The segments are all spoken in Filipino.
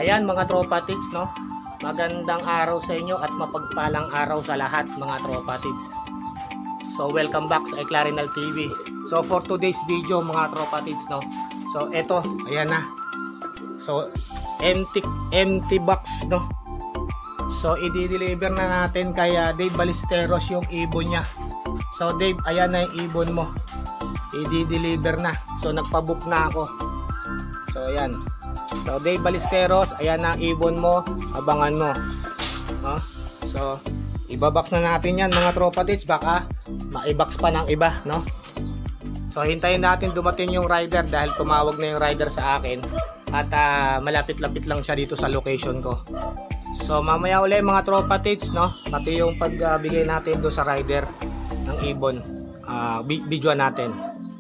Ayan mga tropa tits, no? Magandang araw sa inyo at mapagpalang araw sa lahat mga tropa tits. So welcome back sa Eclarinal TV. So for today's video mga tropa tits, no? So eto, ayan na. So empty box, no? So i-deliver na natin kay Dave Ballesteros yung ibon niya. So Dave, ayan na yung ibon mo. I-deliver na. So nagpa-book na ako. So ayan. So Dave Ballesteros, ayan na ibon mo, abangan mo. No? So ibabox na natin yan mga tropa tits, baka maibox pa ng iba, no? So hintayin natin dumating yung rider dahil tumawag na yung rider sa akin at malapit-lapit lang siya dito sa location ko. So mamaya ulit mga tropa tits, no? Pati yung pagbigay natin do sa rider ng ibon, video natin.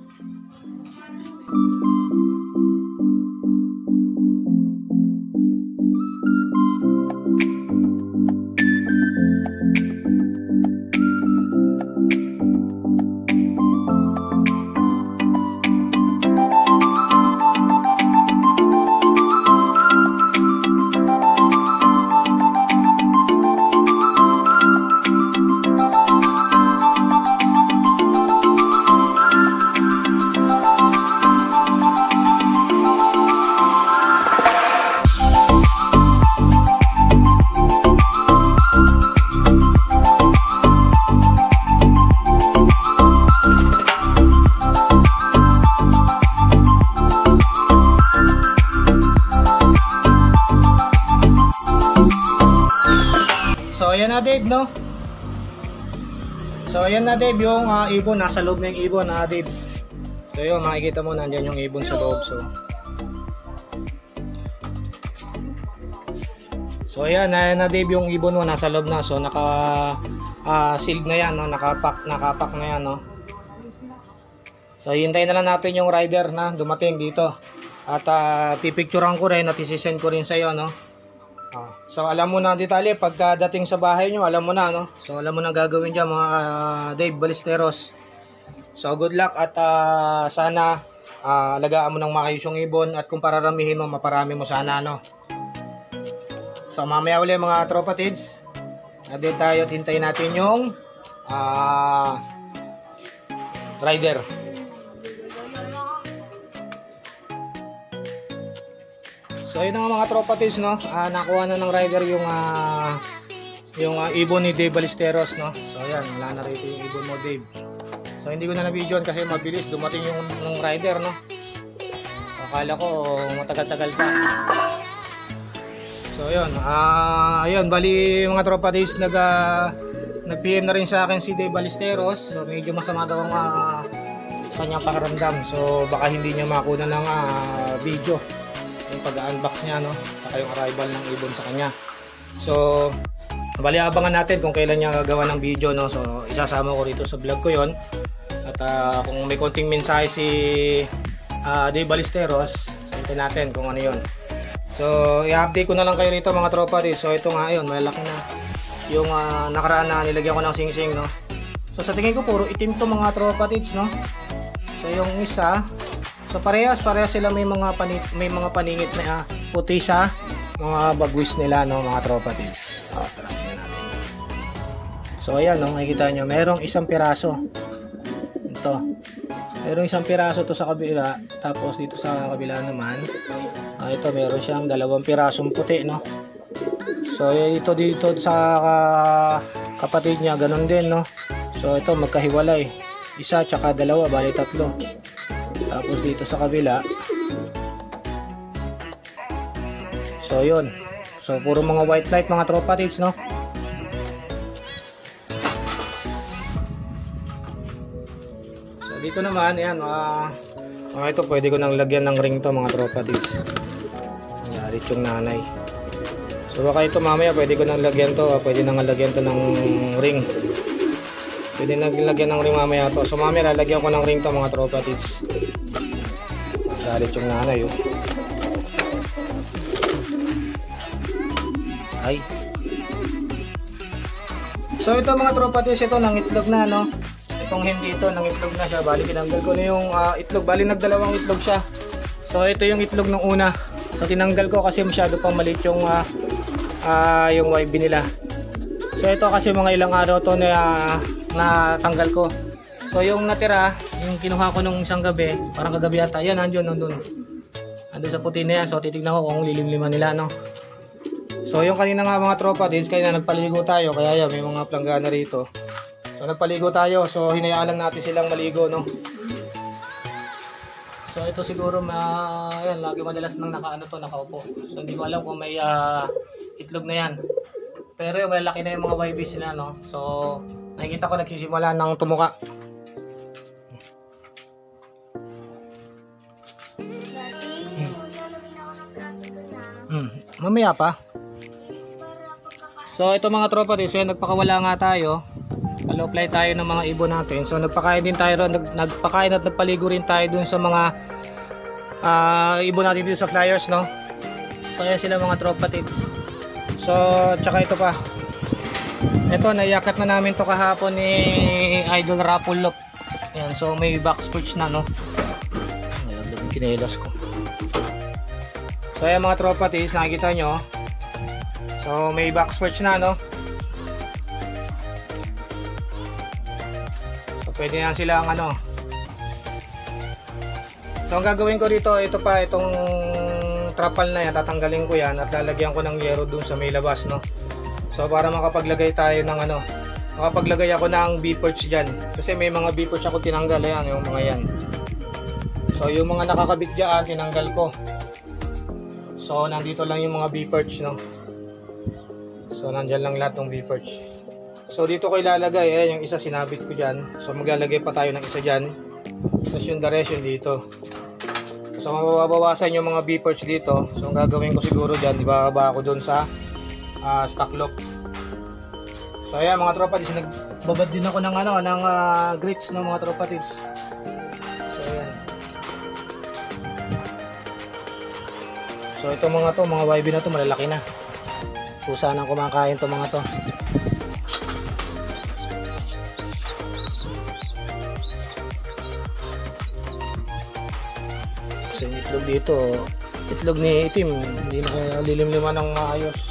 So ayan na Dave, no? So ayan na Dave, yung ibon, nasa loob na yung ibon, Dave. So yun, makikita mo nandyan yung ibon sa loob. So ayan na Dave, yung ibon mo nasa loob na. So naka sealed na yan, no? Nakapack na yan, no? So hintayin na lang natin yung rider na dumating dito. At pipicturean ko rin at isisend ko rin sa iyo, no? So alam mo na ang detalye pagkadating sa bahay nyo, alam mo na, no? So alam mo na gagawin dyan mga Dave Ballesteros. So good luck at sana alagaan mo ng maayos yung ibon at kung pararamihin mo, maparami mo sana, no? So mamaya ulit mga tropa tids, natin tayo at hintayin natin yung rider. So yun nga mga tropa tids, no? Nakuha na ng rider yung ibon ni Dave Ballesteros, no? So ayan, wala na rito yung ibon mo Dave. So hindi ko na na-videoan kasi mabilis dumating yung rider, no? Akala ko matagal-tagal pa. So yun, ayun, bali mga tropa tids, nag-PM na rin sa akin si Dave Ballesteros. So medyo masama daw ang kanyang pakiramdam. So baka hindi niya makuha ng video yung pag-unbox niya, no? Saka yung arrival ng ibon sa kanya. So bali abangan natin kung kailan niya gagawa ng video, no? So isasama ko rito sa vlog ko yon. At kung may konting mensahe si Dave Ballesteros, sabihin natin kung ano yon. So i-update ko na lang kayo rito mga tropa din. So ito nga yun, malaki na yung nakaraan na nilagyan ko ng sing-sing, no? So sa tingin ko puro itim to mga tropa tids, no? So yung isa, so parehas sila may mga paningit na puti sa mga bagwis nila, no mga tropa tids. Tara natin. So ayan, no, makikita nyo merong isang piraso. Ito. Merong isang piraso to sa kabila, tapos dito sa kabila naman, ito meron siyang dalawang pirasong puti, no. So ito dito sa kapatid niya ganun din, no. So ito magkahiwalay. Isa tsaka dalawa, bali tatlo. Tapos dito sa kabila, so yun, so puro mga white light mga tropa tids, no? So dito naman, ayan, ito pwede ko nang lagyan ng ring to mga tropa tids. Galit yung nanay. So baka ito mamaya pwede ko nang lagyan to, pwede nang lagyan to ng ring. Pwede naglagyan ng ring mamaya to. So mamaya lalagyan ko ng ring to mga tropa tids. Galit yung nanay, oh. Ay. So ito mga tropa tids, ito nangitlog na, no? Itong hindi ito, nangitlog na siya. Bali kinanggal ko na yung itlog. Bali nagdalawang itlog siya. So ito yung itlog ng una. So tinanggal ko kasi masyado pang maliit yung YB nila. So ito kasi mga ilang araw to na tanggal ko. So yung natira, yung kinuha ko nung isang gabi, parang kagabi yata, yan andun sa puti na yan. So titignan ko kung lilim-liman nila, no. So yung kanina nga mga tropa days, kaya nagpaligo tayo, kaya yan, may mga planggana rito. So nagpaligo tayo, so hinayaan lang natin silang maligo, no. So ito siguro yan, lagi madalas nang nakaupo. So hindi ko alam kung may itlog na yan. Pero yung malaki na yung mga YBs nila, no. So nakikita ko nagsisimula ng tumuka. Mamaya pa. So ito mga tropa din, so nagpakawala nga tayo. Aloply tayo ng mga ibon natin. So nagpakain din tayo, nagpakain at nagpaligo rin tayo dun sa mga ibon natin dito sa flyers, no. So ayan sila mga tropa tips. So tsaka ito pa. Ito naiyakat na namin to kahapon ni Idol Rapulop. Ayan, so may box perch na, no. Nalaglag yung kinelos ko. So ayan mga tropa tips, nakikita nyo. So may box perch na, no. So pwede na silang So ang gagawin ko dito, ito pa, itong trapal na yan, tatanggalin ko yan at lalagyan ko ng yero dun sa may labas, no. So para makapaglagay tayo ng makapaglagay ako ng B-perch dyan. Kasi may mga B-perch ako tinanggal, ayan, yung mga yan. So yung mga nakakabit dyan, tinanggal ko. So nandito lang yung mga B-perch, no. So nandyan lang lahat ng B-perch. So dito ko ilalagay, yung isa sinabit ko dyan. So maglalagay pa tayo ng isa dyan. Tapos yung the rest yun dito. So mababawasan yung mga B-perch dito. So ang gagawin ko siguro dyan, ibababa ako dun sa stock lock. So ayan mga tropa tips, nagbabad din ako ng grits, no, mga tropa tips. So ayan. So ito mga YB na to malalaki na. Pusa nang kumakain to mga to. So yung itlog dito, itlog ni itim, hindi na lilim-liman ng maayos.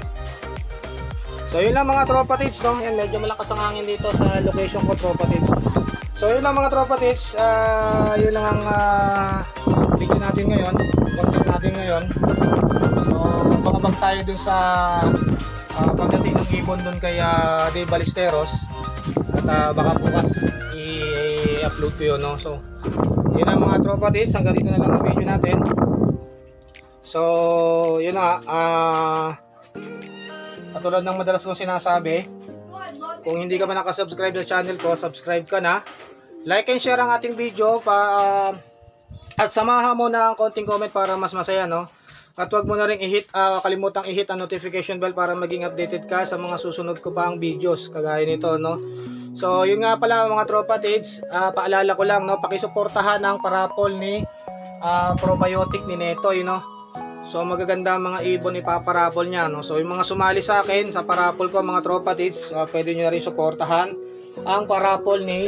So yun lang mga tropa tips, no? Yan, medyo malakas ang hangin dito sa location ko, tropa tips. So yun lang mga tropa tips, yun lang ang video natin ngayon, content natin ngayon. So pangabang tayo dun sa pagdating ng ibon dun kay Dave Ballesteros. At baka bukas i-upload ko yun, no? So yun lang mga tropa tips, hanggang dito na lang ang video natin. So yun na, katulad ng madalas kong sinasabi, kung hindi ka pa nakasubscribe sa channel ko, subscribe ka na. Like and share ang ating video at samahan mo na ang konting comment para mas masaya, no? At wag mo na rin kalimutang i-hit ang notification bell para maging updated ka sa mga susunod ko pang videos kagaya nito, no? So yun nga pala mga tropa tids, paalala ko lang, no, pakisuportahan ang parapol ni probiotic ni Netoy, no. So magaganda ang mga ibon ipaparapol niya, no. So yung mga sumali sa akin sa parapol ko mga tropa tids, pwede niyo na rin suportahan ang parapol ni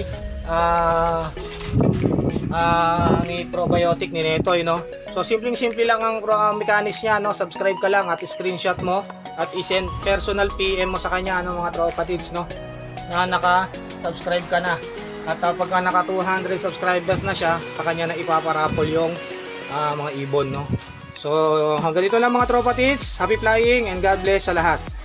probiotic ni Netoy, no. So simpleng-simple lang ang mechanics niya, no. Subscribe ka lang at screenshot mo at i-send personal PM mo sa kanya, no, mga tropa tids, no, na naka-subscribe ka na. At pagka naka 200 subscribers na siya, sa kanya na ipaparapol yung mga ibon, no. So hanggang dito lang mga tropa tids. Happy flying and God bless sa lahat.